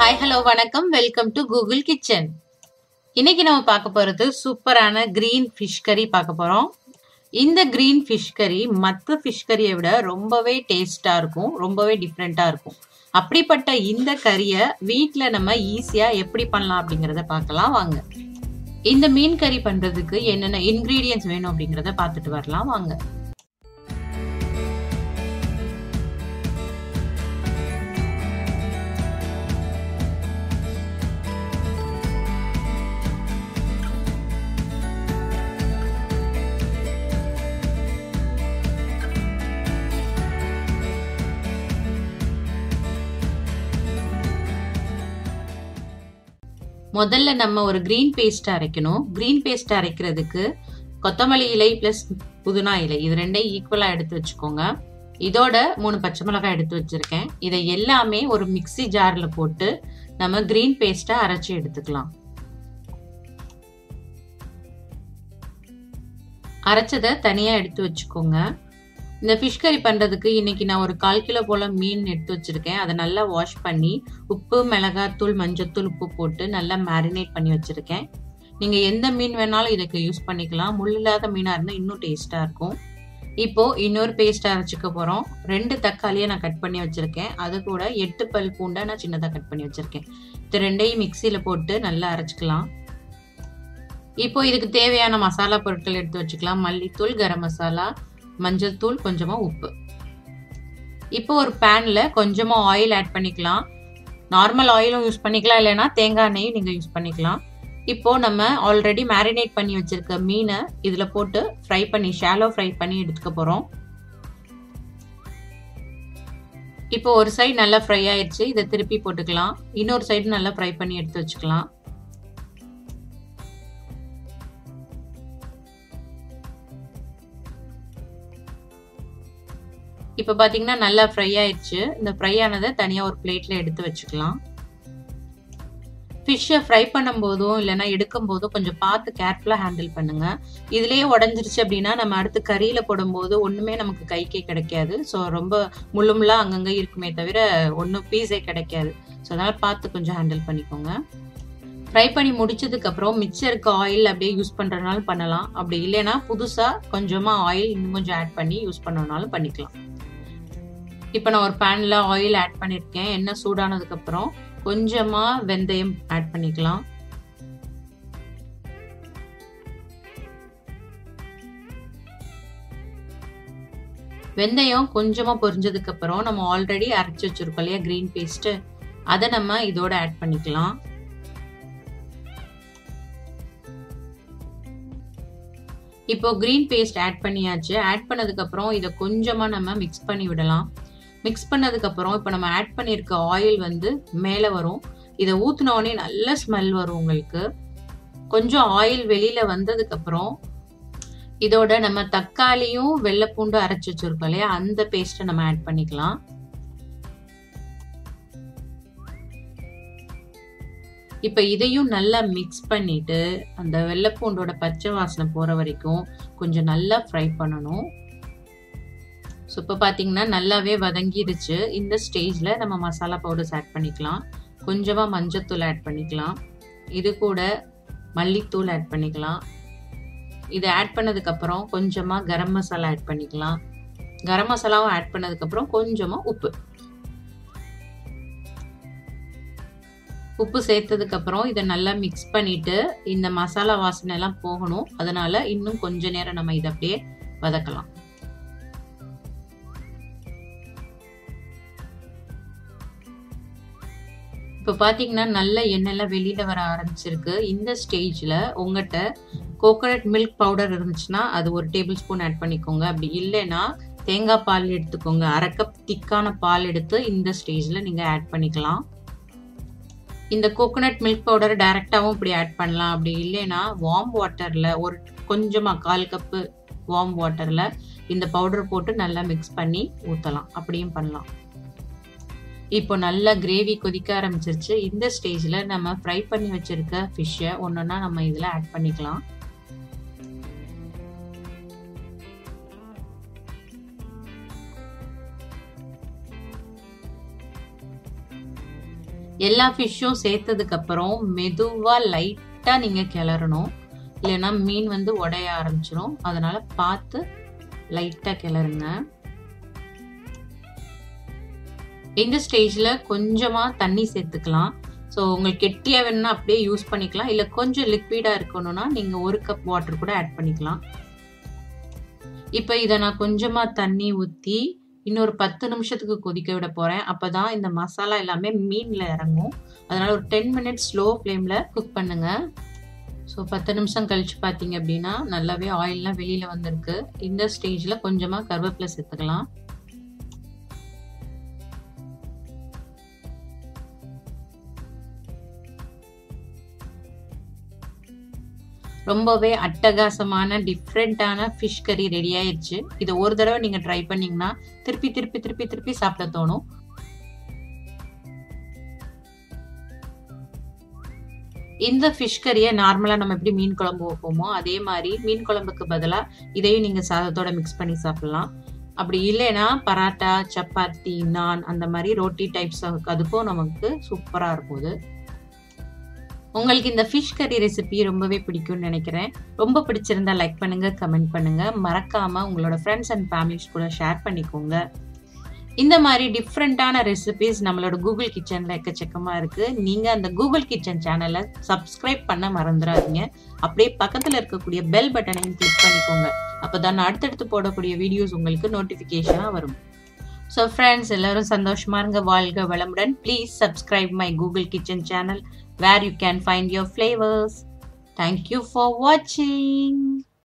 Hi hello வணக்கம், welcome to Google kitchen. இன்னைக்கு நம்ம பார்க்க போறது சூப்பரான கிரீன் ஃபிஷ் கறி பார்க்க போறோம். இந்த கிரீன் ஃபிஷ் கறி மற்ற ஃபிஷ் கறியை விட ரொம்பவே டேஸ்டா இருக்கும், ரொம்பவே டிஃப்ரெண்டா இருக்கும். அப்படிப்பட்ட இந்த கறியை வீட்டில் நம்ம ஈஸியா எப்படி பண்ணலாம் அப்படிங்கிறத பார்க்கலாம் வாங்க. இந்த மீன் கறி பண்றதுக்கு என்னென்ன இன்கிரீடியன்ஸ் வேணும் அப்படிங்கிறத பார்த்துட்டு வரலாம் வாங்க. முதல்ல நம்ம ஒரு கிரீன் பேஸ்ட் அரைக்கணும். கிரீன் பேஸ்ட் அரைக்கிறதுக்கு கொத்தமல்லி இலை பிளஸ் புதினா இலை இது ரெண்டையும் ஈக்குவலா எடுத்து வச்சுக்கோங்க. இதோட 3 பச்சை மிளகாய் எடுத்து வச்சிருக்கேன். இதை எல்லாமே ஒரு மிக்ஸி ஜார்ல போட்டு நம்ம கிரீன் பேஸ்டா அரைச்சி எடுத்துக்கலாம். அரைச்சதை தனியா எடுத்து வச்சுக்கோங்க. இந்த ஃபிஷ் கறி பண்றதுக்கு இன்னைக்கு நான் ஒரு 1/4 கிலோ போல மீன் எடுத்து வச்சிருக்கேன். அதை நல்லா வாஷ் பண்ணி உப்பு, மிளகாத்தூள், மஞ்சத்தூள், உப்பு போட்டு நல்லா மேரினேட் பண்ணி வச்சிருக்கேன். நீங்க எந்த மீன் வேணாலும் இதுக்கு யூஸ் பண்ணிக்கலாம். முள் இல்லாத மீனா இருந்தா இன்னும் டேஸ்டா இருக்கும். இப்போ இன்னொரு பேஸ்ட் அரைச்சிக்க போறோம். 2 தக்காளியை நான் கட் பண்ணி வச்சிருக்கேன். அது கூட 8 பல் பூண்டை நான் சின்னதா கட் பண்ணி வச்சிருக்கேன். இது ரெண்டையும் மிக்சியில போட்டு நல்லா அரைச்சிக்கலாம். இப்போ இதுக்கு தேவையான மசாலா பொருட்கள் எடுத்து வச்சுக்கலாம். மல்லித்தூள், கரம் மசாலா, மஞ்சள் தூள், கொஞ்சமா உப்பு. இப்போ ஒரு பேன்ல கொஞ்சமா ஆயில் ஆட் பண்ணிக்கலாம். நார்மல் ஆயிலும் யூஸ் பண்ணிக்கலாம், இல்லைன்னா தேங்காய் எண்ணெயும் நீங்க யூஸ் பண்ணிக்கலாம். இப்போ நம்ம ஆல்ரெடி மேரினேட் பண்ணி வச்சிருக்க மீனை இதுல போட்டு ஃப்ரை பண்ணி ஷாலோ ஃப்ரை பண்ணி எடுத்துக்க போறோம். இப்போ ஒரு சைடு நல்லா ஃப்ரை ஆயிடுச்சு. இதை திருப்பி போட்டுக்கலாம். இன்னொரு சைடு நல்லா ஃப்ரை பண்ணி எடுத்து வச்சுக்கலாம். இப்ப பாத்தீங்கன்னா நல்லா ஃப்ரை ஆயிடுச்சு. இந்த ஃப்ரை ஆனதை தனியா ஒரு பிளேட்ல எடுத்து வச்சுக்கலாம். ஃபிஷ்ஷை ஃப்ரை பண்ணும் போதும் இல்லைன்னா எடுக்கும் போதும் கொஞ்சம் பார்த்து கேர்ஃபுல்லா ஹேண்டில் பண்ணுங்க. இதுலயே உடஞ்சிருச்சு அப்படின்னா நம்ம அடுத்து கறியில போடும்போது ஒண்ணுமே நமக்கு கைக்கே கிடைக்காது. ஸோ ரொம்ப முள்ளுமுள்ளா அங்கங்க இருக்குமே தவிர ஒன்றும் பீஸே கிடைக்காது. ஸோ அதனால பார்த்து கொஞ்சம் ஹேண்டில் பண்ணிக்கோங்க. ஃப்ரை பண்ணி முடிச்சதுக்கு அப்புறம் மிச்சம் இருக்க ஆயில் அப்படியே யூஸ் பண்றதுனால பண்ணலாம். அப்படி இல்லைன்னா புதுசா கொஞ்சமா ஆயில் இன்னும் கொஞ்சம் ஆட் பண்ணி யூஸ் பண்ணனாலும் பண்ணிக்கலாம். இப்போ நான் ஒரு பேன்ல ஆயில் ஆட் பண்ணிருக்கேன். எண்ணெய் சூடானதுக்கு அப்புறம் கொஞ்சமா வெந்தயம் ஆட் பண்ணிக்கலாம். வெந்தயம் கொஞ்சமா பொரிஞ்சதுக்கு அப்புறம் நம்ம ஆல்ரெடி அரைச்சு வச்சிருக்கோம் இல்லையா கிரீன் பேஸ்ட், அதை நம்ம இதோட ஆட் பண்ணிக்கலாம். இப்போ கிரீன் பேஸ்ட் ஆட் பண்ணியாச்சு. ஆட் பண்ணதுக்கு அப்புறம் இதை கொஞ்சமா நம்ம மிக்ஸ் பண்ணி விடலாம். மிக்ஸ் பண்ணதுக்கு அப்புறம் இப்போ நம்ம ஆட் பண்ணியிருக்க ஆயில் வந்து மேலே வரும். இதை ஊத்துன உடனே நல்ல ஸ்மெல் வரும் உங்களுக்கு. கொஞ்சம் ஆயில் வெளியில வந்ததுக்கு அப்புறம் இதோட நம்ம தக்காளியும் வெள்ளைப்பூண்டு அரைச்சு வச்சிருக்கோம் இல்லையா, அந்த பேஸ்ட்டை நம்ம ஆட் பண்ணிக்கலாம். இப்ப இதையும் நல்லா மிக்ஸ் பண்ணிட்டு அந்த வெள்ளைப்பூண்டோட பச்சை வாசனை போற வரைக்கும் கொஞ்சம் நல்லா ஃப்ரை பண்ணணும். ஸோ இப்போ பார்த்தீங்கன்னா நல்லாவே வதங்கிடுச்சு. இந்த ஸ்டேஜ்ல நம்ம மசாலா பவுடர்ஸ் ஆட் பண்ணிக்கலாம். கொஞ்சமா மஞ்சத்தூள் ஆட் பண்ணிக்கலாம். இது கூட மல்லித்தூள் ஆட் பண்ணிக்கலாம். இதை ஆட் பண்ணதுக்கு அப்புறம் கொஞ்சமா கரம் மசாலா ஆட் பண்ணிக்கலாம். கரம் மசாலாவும் ஆட் பண்ணதுக்கு அப்புறம் கொஞ்சமா உப்பு சேர்த்ததுக்கு அப்புறம் இதை நல்லா மிக்ஸ் பண்ணிட்டு இந்த மசாலா வாசனை எல்லாம் போகணும். அதனால இன்னும் கொஞ்ச நேரம் நம்ம இதை அப்படியே வதக்கலாம். இப்போ பாத்தீங்கன்னா நல்ல எண்ணெய்லாம் வெளியில வர ஆரம்பிச்சிருக்கு. இந்த ஸ்டேஜ்ல உங்கள்கிட்ட கோகோனட் மில்க் பவுடர் இருந்துச்சுன்னா அது 1 டேபிள் ஸ்பூன் ஆட் பண்ணிக்கோங்க. அப்படி இல்லைன்னா தேங்காய் பால் எடுத்துக்கோங்க. 1/2 கப் திக்கான பால் எடுத்து இந்த ஸ்டேஜ்ல நீங்க ஆட் பண்ணிக்கலாம். இந்த கோகோனட் மில்க் பவுடர் டைரக்டாவும் இப்படி ஆட் பண்ணலாம். அப்படி இல்லைன்னா வார்ம் வாட்டர்ல ஒரு கொஞ்சமா 1/4 கப்பு வார்ம் வாட்டர்ல இந்த பவுடர் போட்டு நல்லா மிக்ஸ் பண்ணி ஊத்தலாம். அப்படியும் பண்ணலாம். இப்போ நல்லா கிரேவி கொதிக்க ஆரம்பிச்சிருச்சு. இந்த ஸ்டேஜ்ல நம்ம ஃப்ரை பண்ணி வச்சிருக்க ஃபிஷ்ஷை ஒன்னொன்னா நம்ம இதுல ஆட் பண்ணிக்கலாம். எல்லா ஃபிஷ்ஷும் சேர்த்ததுக்கு அப்புறம் மெதுவா லைட்டா நீங்க கிளறணும். இல்லைன்னா மீன் வந்து உடைய ஆரம்பிச்சிடும். அதனால பார்த்து லைட்டா கிளறுங்க. இந்த ஸ்டேஜ்ல கொஞ்சமா தண்ணி சேர்த்துக்கலாம். ஸோ உங்களுக்கு கெட்டியா வேணும்னா அப்படியே யூஸ் பண்ணிக்கலாம். இல்ல கொஞ்சம் லிக்விடா இருக்கணும்னா நீங்க 1 கப் வாட்டர் கூட ஆட் பண்ணிக்கலாம். இப்ப இதை நான் கொஞ்சமா தண்ணி ஊத்தி இன்னொரு 10 நிமிஷத்துக்கு கொதிக்க விட போறேன். அப்பதான் இந்த மசாலா எல்லாமே மீன்ல இறங்கும். அதனால ஒரு 10 மினிட்ஸ் ஸ்லோ ஃப்ளேம்ல குக் பண்ணுங்க. ஸோ 10 நிமிஷம் கழிச்சு பார்த்தீங்க அப்படின்னா நல்லாவே ஆயில்லாம் வெளியில வந்திருக்கு. இந்த ஸ்டேஜ்ல கொஞ்சமா கருவேப்பிலை சேர்த்துக்கலாம். ரொம்பவே அட்டகாசமான டிஃப்ரெண்டான ஃபிஷ் கறி ரெடி ஆயிடுச்சு. இதை ஒரு தடவை நீங்க ட்ரை பண்ணீங்கன்னா திருப்பி திருப்பி திருப்பி திருப்பி சாப்பிட தோணும். இந்த ஃபிஷ் கறியை நார்மலா நம்ம எப்படி மீன் குழம்பு வைப்போமோ அதே மாதிரி மீன் குழம்புக்கு பதிலா இதையும் நீங்க சாதத்தோட மிக்ஸ் பண்ணி சாப்பிடலாம். அப்படி இல்லைன்னா பராட்டா, சப்பாத்தி, நான் அந்த மாதிரி ரோட்டி டைப்ஸ் அதுக்கும் நமக்கு சூப்பரா இருக்கும். உங்களுக்கு இந்த ஃபிஷ் கறி ரெசிபி ரொம்பவே பிடிக்கும்னு நினைக்கிறேன். ரொம்ப பிடிச்சிருந்தா லைக் பண்ணுங்க, கமெண்ட் பண்ணுங்க. மறக்காம உங்களோட ஃப்ரெண்ட்ஸ் அண்ட் ஃபேமிலிஸ் கூட ஷேர் பண்ணிக்கோங்க. இந்த மாதிரி டிஃப்ரெண்டான ரெசிபிஸ் நம்மளோட கூகுள் கிச்சன்ல எக்கச்சக்கமா இருக்கு. நீங்க அந்த கூகுள் கிச்சன் சேனலை சப்ஸ்கிரைப் பண்ண மறந்துடாதீங்க. அப்படியே பக்கத்துல இருக்கக்கூடிய பெல் பட்டனையும் கிளிக் பண்ணிக்கோங்க. அப்பதான் அடுத்தடுத்து போடக்கூடிய வீடியோஸ் உங்களுக்கு நோட்டிபிகேஷனா வரும். ஸோ ஃப்ரெண்ட்ஸ், எல்லாரும் சந்தோஷமா இருங்க, வாழ்க வளமுடன். Please subscribe my Google kitchen channel where you can find your flavors. Thank you for watching.